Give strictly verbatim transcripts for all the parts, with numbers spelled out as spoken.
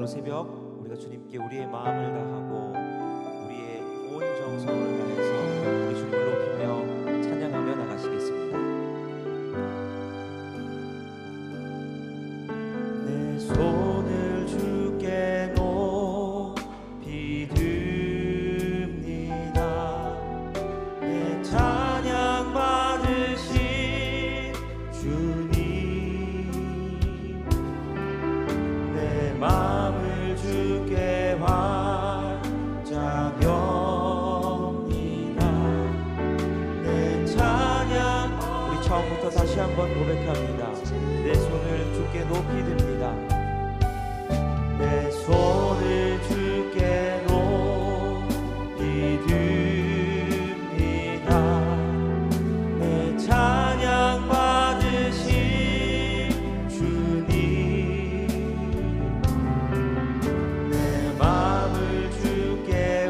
새벽 우리가 주님께 우리의 마음을 다하고 우리의 온 정성을 다해서 우리 주님을 높이며 찬양하며 나가시겠습니다. 내 손을 주께 높이 듭니다. 내 찬양 받으신 주님, 내 마음을 주께 활짝 엽니다. 내 찬양, 우리 처음부터 다시 한번 고백합니다. 내 손을 주께 높이 듭니다. 내 손을 주께 높이 듭니다. 내 찬양 받으신 주님, 내 마음을 주께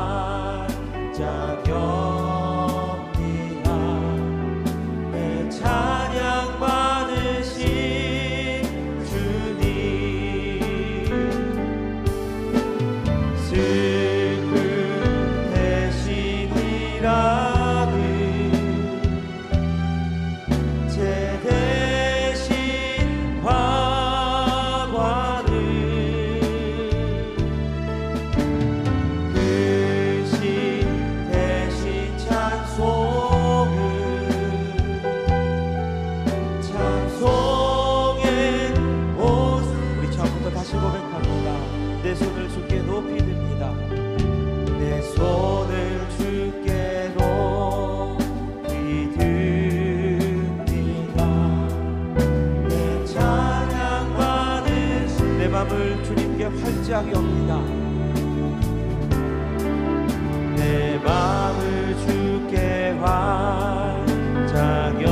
활짝 엽니다. 내 찬양 받으신 내 손을 주께 높이 듭니다. 내 손을 주께 높이 듭니다. 내 찬양 받으신 내 맘을 주님께 활짝 엽니다. 내 맘을 주께 활짝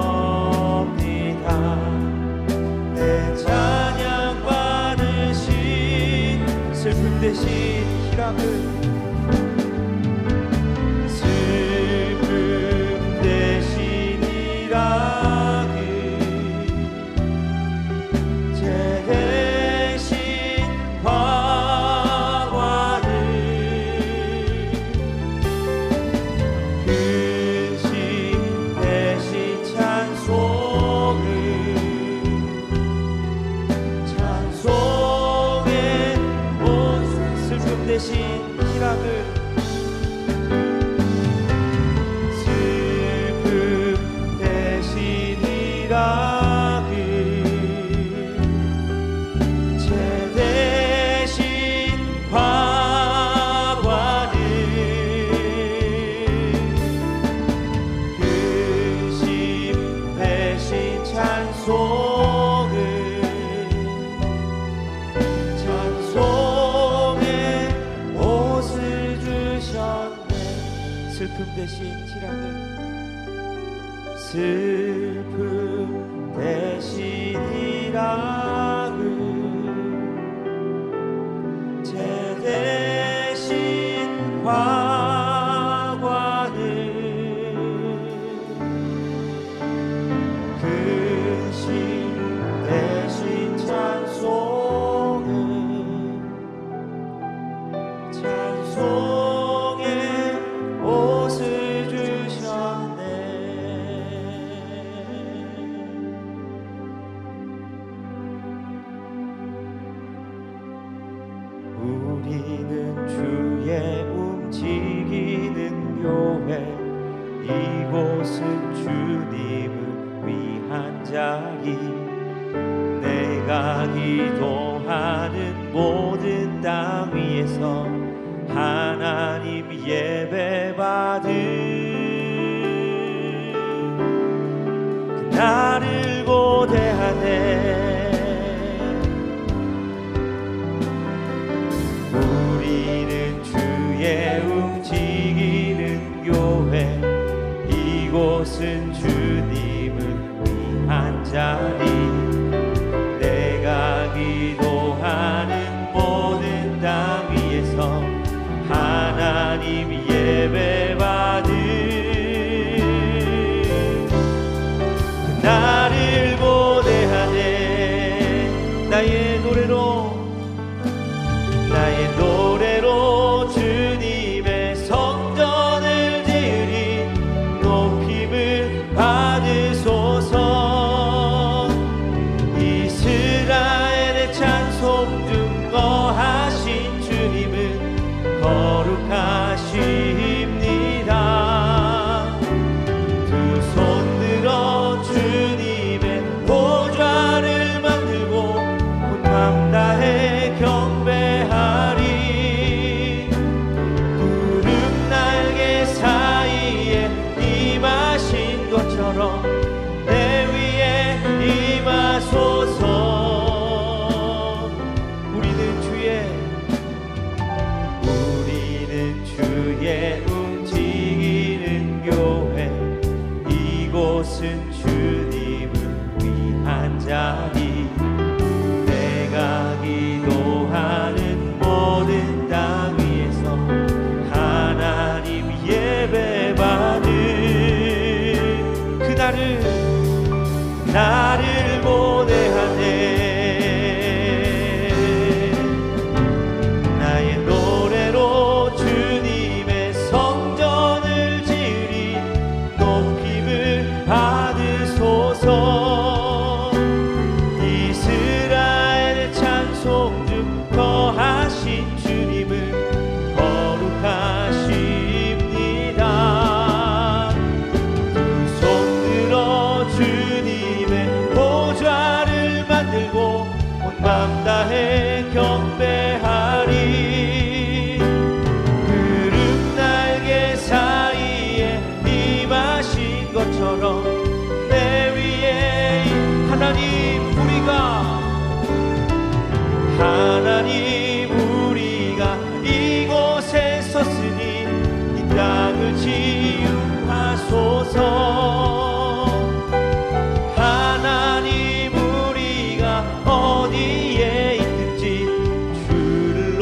엽니다. 내 찬양 슬픔 대신 희락을, 슬픔 대신 희락을, 죄 대신 화환을, 근심 대신 찬송을, 찬송의 슬픔 대신 희락을, 슬픔 대신 희락을, 죄 대신 화환을, 근심 대신 찬송을, 슬픔 대신 희락을, 슬픔 대신 희락을, 죄 대신 화환을, 근심 대신 찬송을, 찬송 옷을 주셨네. 우리는 주의 움직이는 교회, 이곳은 주님을 위한 자리. 내가 기도하는 모든 땅 위에서 하나님 예배 받은 그날을 고대하네. 우리는 주의 움직이는 교회, 이곳은 주님을 위한 자리. 내가 기도하는 모든 땅 위에서 하나님 예배 받은 그날을 고대하네. 나의 노래로 나의 노래로 주님의 성전을 지으리 높임을 받으소서. 이스라엘의 찬송 중 거하신 주님은 거룩하십니다. 두 손 들어 주님의 보좌를 만들고 온 맘 다해 경배하리. 구름 날개 사이에 임하신 것처럼 내 위에 임하소서. 우리는 주의 우리는 주의 움직이는 교회. 이곳은 주님을 위한 자리. 내가 기도하는 모든 땅 위에서 하나님 예배받을 그날을 나를 보내하네. 나의 노래로 주님의 성전을 지으리 높임을 받으소서. 이스라엘 찬송 중 거하신 주님은 거룩하십니다. 두 손 들어 주님의 보좌를 만들고 온 맘 다해 경배하리. 구름 날개 사이에 임하신 것처럼 내 위에 하나님 우리가 하나님 우리가 이곳에 섰으니 이 땅을 치유하소서. 하나님 우리가 어디에 있든지 주를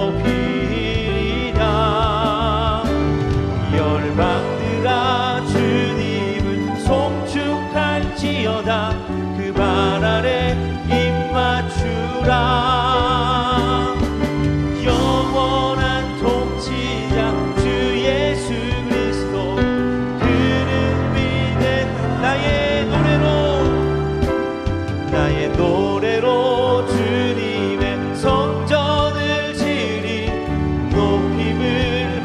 높이리라. 열방들아 주님을 송축할지어다. 그 발 아래 입 맞추라. 영원한 통치자 주 예수 그리스도 그는 위대. 나의 노래로 나의 노래로 주님의 성전을 지으리 높임을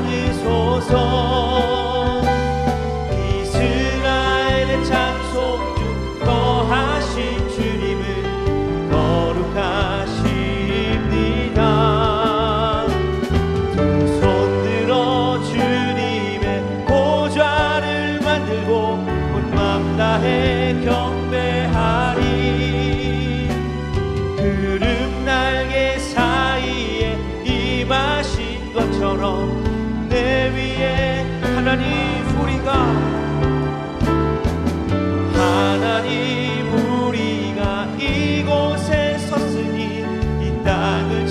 받으소서. 이스라엘의 찬송 중 거하신 주님은 거룩하십니다. 두 손 들어 주님의 보좌를 만들고 온 맘 다해 경배하리. 구름 날개 사이에 임하신 것처럼 내 위에 하나님 우리가 하나님 우리가 이곳에 섰으니 이 땅을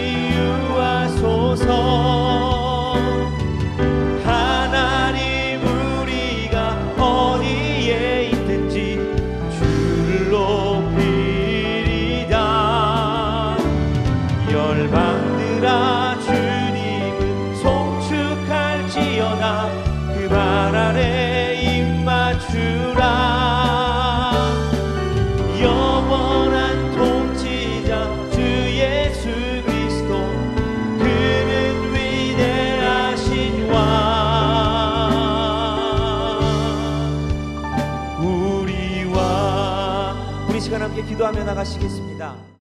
치유하소서. 하나님 우리가 어디에 있든지 주를 높이리다. 열방들아 주님은 송축할지어다. 그 발 아래 입 맞추라. 영원한 통치자 주 예수 그리스도 그는 위대하신 왕. 우리와 우리 시간 함께 기도하며 나가시겠습니다.